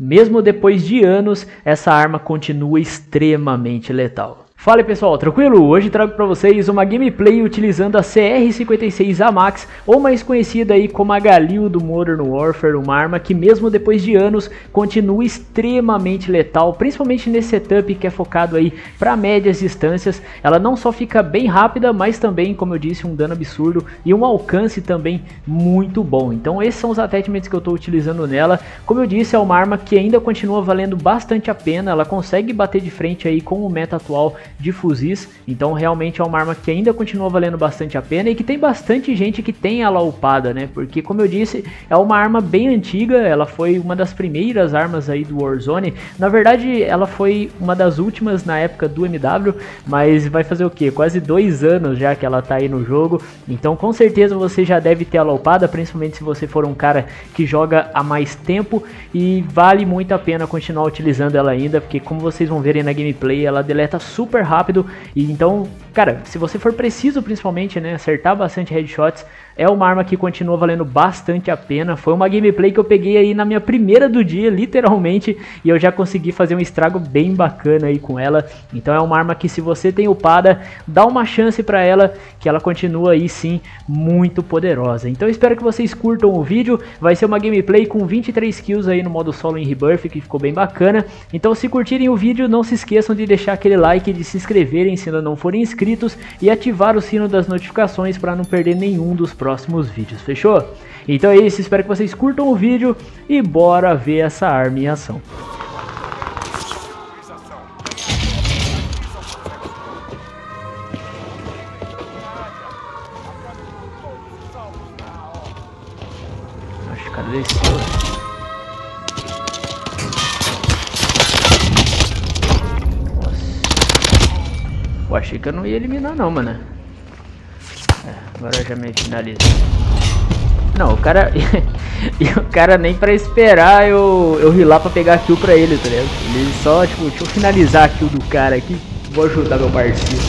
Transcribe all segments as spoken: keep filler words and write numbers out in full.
mesmo depois de anos, essa arma continua extremamente letal. Fala aí pessoal, tranquilo? Hoje trago para vocês uma gameplay utilizando a C R cinquenta e seis A Max, ou mais conhecida aí como a Galil do Modern Warfare, uma arma que mesmo depois de anos continua extremamente letal, principalmente nesse setup que é focado aí para médias distâncias. Ela não só fica bem rápida, mas também, como eu disse, um dano absurdo e um alcance também muito bom. Então esses são os attachments que eu estou utilizando nela. Como eu disse, é uma arma que ainda continua valendo bastante a pena, ela consegue bater de frente aí com o meta atual de fuzis, então realmente é uma arma que ainda continua valendo bastante a pena e que tem bastante gente que tem ela upada, né? Porque, como eu disse, é uma arma bem antiga, ela foi uma das primeiras armas aí do Warzone. Na verdade, ela foi uma das últimas na época do M W, mas vai fazer o que? Quase dois anos já que ela tá aí no jogo, então com certeza você já deve ter ela upada, principalmente se você for um cara que joga há mais tempo, e vale muito a pena continuar utilizando ela ainda, porque como vocês vão ver aí na gameplay, ela deleta super rápido. E então, cara, se você for preciso principalmente, né, acertar bastante headshots, é uma arma que continua valendo bastante a pena. Foi uma gameplay que eu peguei aí na minha primeira do dia, literalmente, e eu já consegui fazer um estrago bem bacana aí com ela. Então é uma arma que, se você tem upada, dá uma chance pra ela, que ela continua aí sim muito poderosa. Então eu espero que vocês curtam o vídeo. Vai ser uma gameplay com vinte e três kills aí no modo solo em Rebirth, que ficou bem bacana. Então, se curtirem o vídeo, não se esqueçam de deixar aquele like, de se inscreverem se ainda não forem inscritos e ativar o sino das notificações para não perder nenhum dos próximos vídeos, fechou? Então é isso, espero que vocês curtam o vídeo e bora ver essa arma em ação. Acho que o cara desceu. Eu achei que eu não ia eliminar não, mano. É, agora eu já me finalizei. Não, o cara... e o cara nem pra esperar eu, eu ir lá pra pegar a kill pra ele, tá ligado? Ele só, tipo, deixa eu finalizar a kill do cara aqui. Vou ajudar meu parceiro.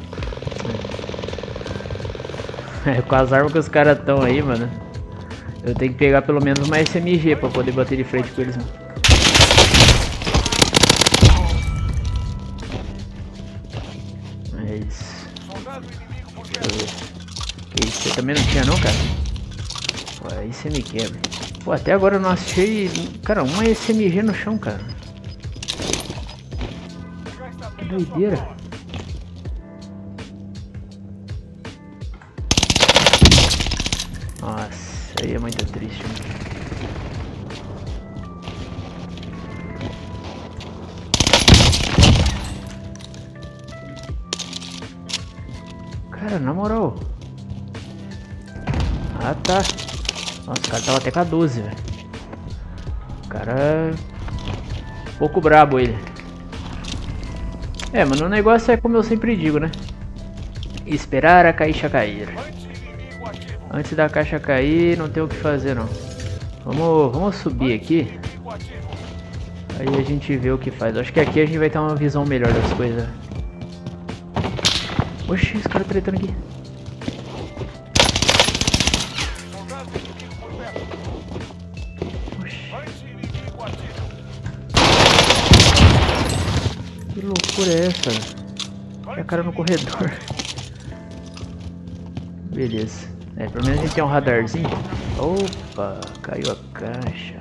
É, com as armas que os caras estão aí, mano, eu tenho que pegar pelo menos uma S M G pra poder bater de frente com eles, mano. É isso. Deixa eu ver. Que isso? Você também não tinha não, cara? Pô, aí você me quebra. Pô, até agora eu não achei... Cara, uma S M G no chão, cara. Que doideira. Nossa, aí é muito triste, mano. Cara, na moral. Ah, tá. Nossa, o cara tava até com a doze, velho. O cara... Um pouco brabo ele. É, mano, o negócio é como eu sempre digo, né? Esperar a caixa cair. Antes da caixa cair, não tem o que fazer, não. Vamos, vamos subir aqui. Aí a gente vê o que faz. Acho que aqui a gente vai ter uma visão melhor das coisas. Oxi, esse cara tretando aqui. Oxi. Que loucura é essa? Olha a cara no corredor. Beleza. É, pelo menos a gente tem um radarzinho. Opa, caiu a caixa.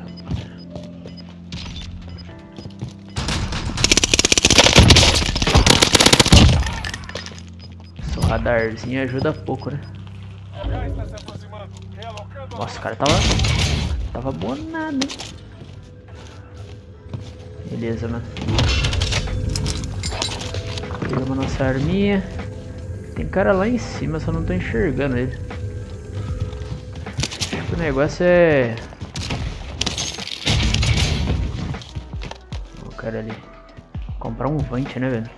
O radarzinho ajuda pouco, né? Nossa, o cara tava... Tava bonado, hein? Beleza, mano. Pegamos nossa arminha. Tem cara lá em cima, só não tô enxergando ele. Acho que o negócio é... O cara ali. Comprar um Vant, né, velho?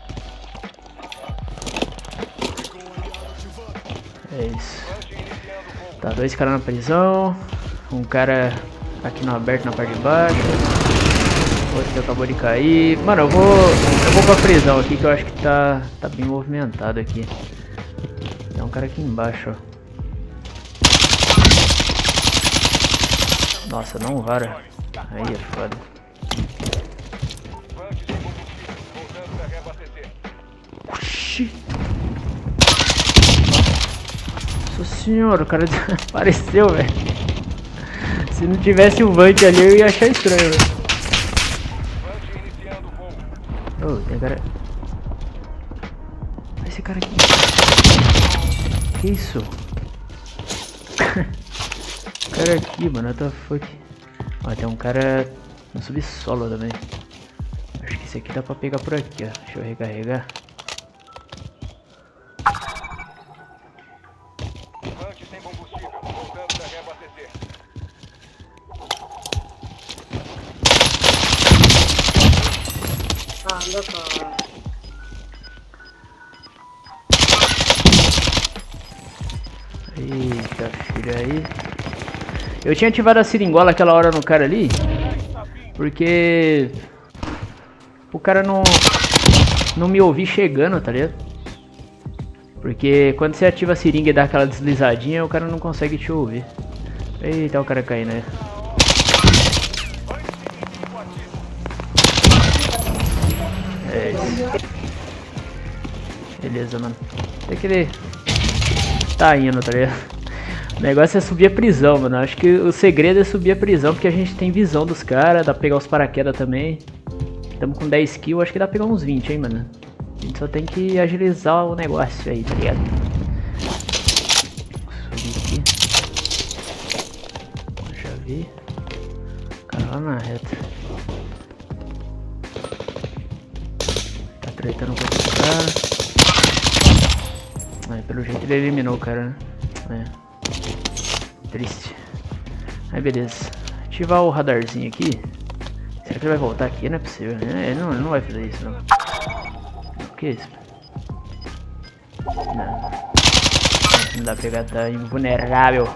É isso. Tá, dois caras na prisão. Um cara aqui no aberto na parte de baixo. Outro que acabou de cair. Mano, eu vou. Eu vou pra prisão aqui que eu acho que tá. Tá bem movimentado aqui. Tem um cara aqui embaixo, ó. Nossa, não vara. Aí é foda. Oxi. Nossa senhora, o cara apareceu, velho. Se não tivesse um Vant ali, eu ia achar estranho, velho. Oh, tem cara... Olha esse cara aqui. Que isso? Cara aqui, mano, what the fuck. Ó, tem um cara no subsolo também. Acho que esse aqui dá pra pegar por aqui, ó. Deixa eu recarregar. Tanque sem combustível, voltando da reabastecer. Ah, anda só. Eita, filho, aí. Eu tinha ativado a seringola aquela hora no cara ali, porque o cara não não me ouvir chegando, tá ligado? Porque quando você ativa a seringa e dá aquela deslizadinha, o cara não consegue te ouvir. Eita, o cara caindo aí. É isso. Beleza, mano. Tem que ele tá indo, tá ligado? O negócio é subir a prisão, mano. Acho que o segredo é subir a prisão, porque a gente tem visão dos caras, dá pra pegar os paraquedas também. Estamos com dez kills, acho que dá pra pegar uns vinte, hein, mano. A gente só tem que agilizar o negócio aí, tá ligado? Subir aqui. Já vi. O cara lá na reta. Tá tretando com esse cara. Aí, pelo jeito ele eliminou o cara, né? É. Triste. Aí beleza. Ativar o radarzinho aqui. Será que ele vai voltar aqui? Não é possível, né? Ele não, ele não vai fazer isso, não. O que é isso? Não. Não dá pra pegar, tá invulnerável.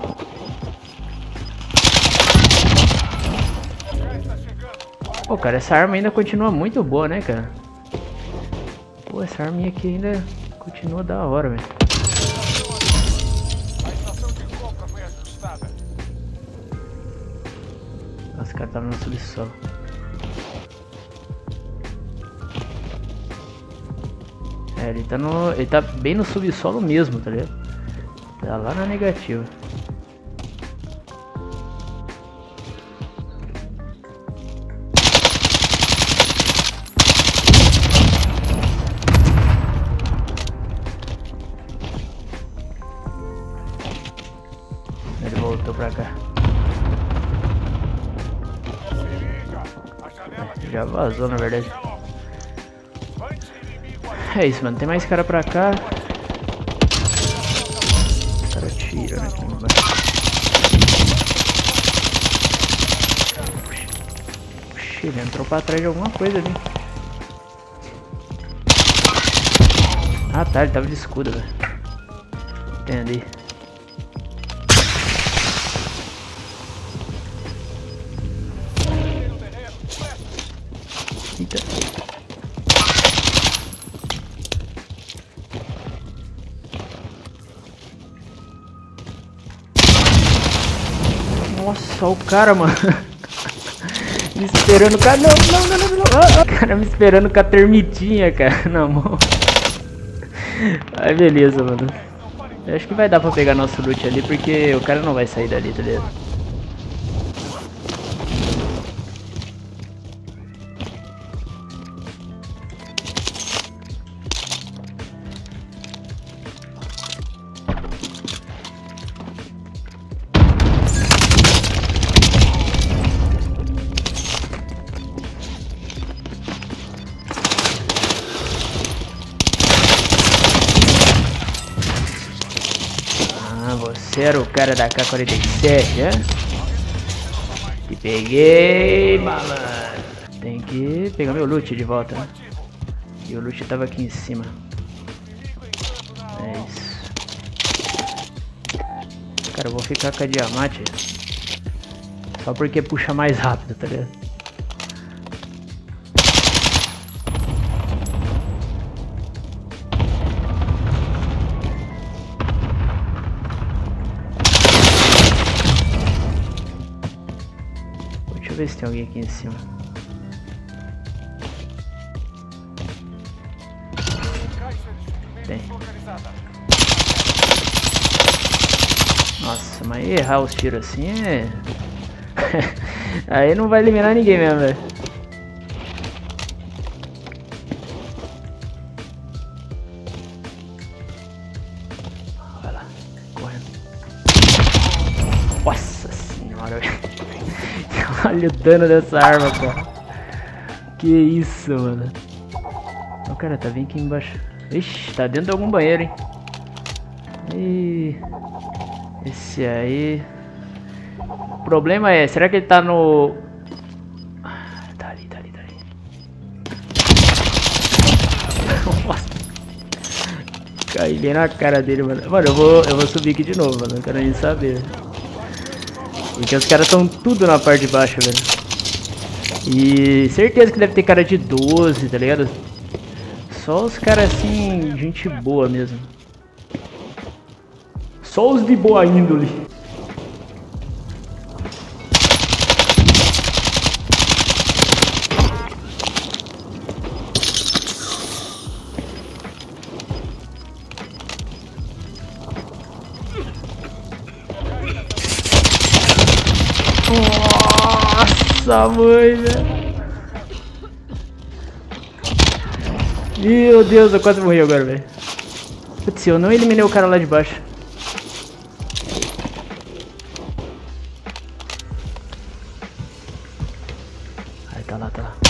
Pô, cara, essa arma ainda continua muito boa, né, cara? Pô, essa arminha aqui ainda continua da hora, velho. Nossa, o cara tava no subsolo. É, ele tá no. Ele tá bem no subsolo mesmo, tá ligado? Tá lá na negativa. Ele voltou pra cá. Já vazou, na verdade. É isso, mano. Tem mais cara pra cá. O cara tira, né? Puxa, ele entrou pra trás de alguma coisa ali. Ah tá, ele tava de escudo, velho. Entendi. Eita. Nossa, o cara, mano. Me esperando com a... Não, não, não, não, não. Ah, ah. Cara, me esperando com a termitinha, cara, na mão. Aí, beleza, mano. Eu acho que vai dar pra pegar nosso loot ali, porque o cara não vai sair dali, tá ligado? Você era o cara da K quarenta e sete, é? Te peguei, malandro. Tem que pegar meu loot de volta, né? E o loot tava aqui em cima. É isso. Cara, eu vou ficar com a diamante. Só porque puxa mais rápido, tá ligado? Deixa eu ver se tem alguém aqui em cima. Tem. Nossa, mas errar os tiros assim é... Aí não vai eliminar ninguém mesmo, velho. Vai lá, correndo. Nossa senhora, velho. Olha o dano dessa arma, cara. Que isso, mano. O cara tá vindo aqui embaixo. Ixi, tá dentro de algum banheiro, hein. E... Esse aí... O problema é, será que ele tá no... Tá ali, tá ali, tá ali. Nossa. Caí bem na cara dele, mano. Mano, eu vou, eu vou subir aqui de novo, mano. Não quero nem saber. Porque os caras estão tudo na parte de baixo, velho. E certeza que deve ter cara de doze, tá ligado? Só os caras assim, gente boa mesmo. Só os de boa índole. Nossa, mãe, velho. Meu Deus, eu quase morri agora, velho. Putz, eu não eliminei o cara lá de baixo. Aí, tá lá, tá lá.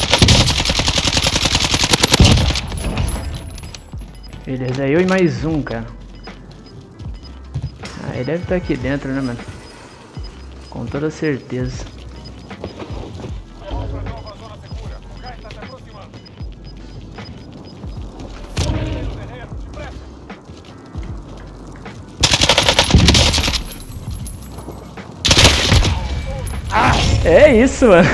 Beleza, eu e mais um, cara. Ah, ele deve estar aqui dentro, né, mano? Com toda certeza. Ah, é isso, mano.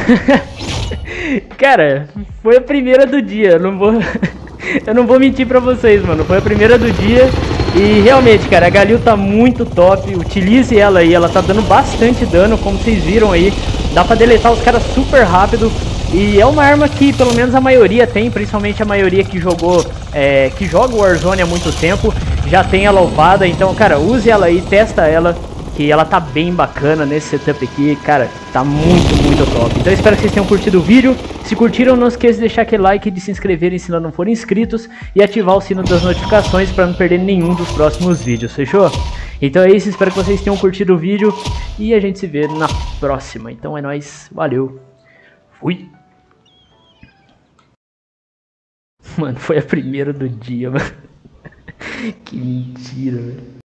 Cara, foi a primeira do dia. Eu não vou, eu não vou mentir pra vocês, mano. Foi a primeira do dia. E realmente, cara, a Galil tá muito top. Utilize ela aí, ela tá dando bastante dano, como vocês viram aí. Dá pra deletar os caras super rápido. E é uma arma que pelo menos a maioria tem, principalmente a maioria que jogou, é, que joga o Warzone há muito tempo, já tem ela upada. Então, cara, use ela aí, testa ela, que ela tá bem bacana nesse setup aqui, cara, tá muito, muito top. Então espero que vocês tenham curtido o vídeo. Se curtiram, não esqueça de deixar aquele like, de se inscreverem se não forem inscritos e ativar o sino das notificações para não perder nenhum dos próximos vídeos, fechou? Então é isso, espero que vocês tenham curtido o vídeo e a gente se vê na próxima. Então é nóis, valeu, fui! Mano, foi a primeira do dia, mano. Que mentira, velho.